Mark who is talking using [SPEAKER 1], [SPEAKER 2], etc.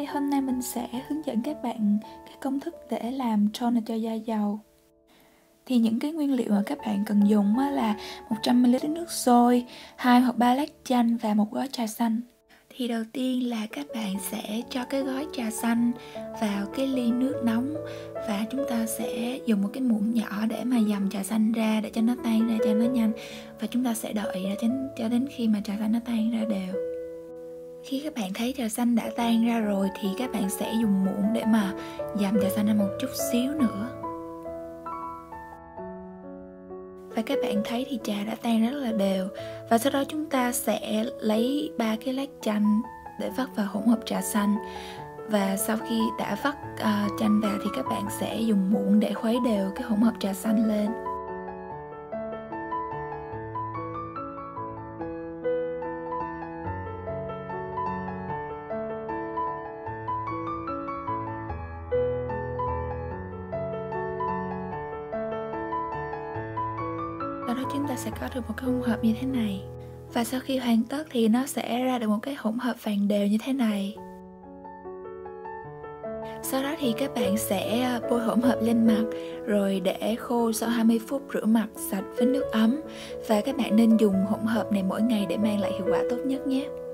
[SPEAKER 1] hôm nay mình sẽ hướng dẫn các bạn các công thức để làm toner cho da dầu. Thì những cái nguyên liệu mà các bạn cần dùng là 100ml nước sôi, 2 hoặc 3 lát chanh và một gói trà xanh. Thì đầu tiên là các bạn sẽ cho cái gói trà xanh vào cái ly nước nóng và chúng ta sẽ dùng một cái muỗng nhỏ để mà dầm trà xanh ra để cho nó tan ra cho nó nhanh, và chúng ta sẽ đợi cho đến khi mà trà xanh nó tan ra đều. Khi các bạn thấy trà xanh đã tan ra rồi thì các bạn sẽ dùng muỗng để mà dầm trà xanh ra một chút xíu nữa. Và các bạn thấy thì trà đã tan rất là đều. Và sau đó chúng ta sẽ lấy 3 cái lát chanh để vắt vào hỗn hợp trà xanh. Và sau khi đã vắt chanh vào thì các bạn sẽ dùng muỗng để khuấy đều cái hỗn hợp trà xanh lên. Sau đó chúng ta sẽ có được một cái hỗn hợp như thế này. Và sau khi hoàn tất thì nó sẽ ra được một cái hỗn hợp vàng đều như thế này. Sau đó thì các bạn sẽ bôi hỗn hợp lên mặt rồi để khô sau 20 phút, rửa mặt sạch với nước ấm. Và các bạn nên dùng hỗn hợp này mỗi ngày để mang lại hiệu quả tốt nhất nhé.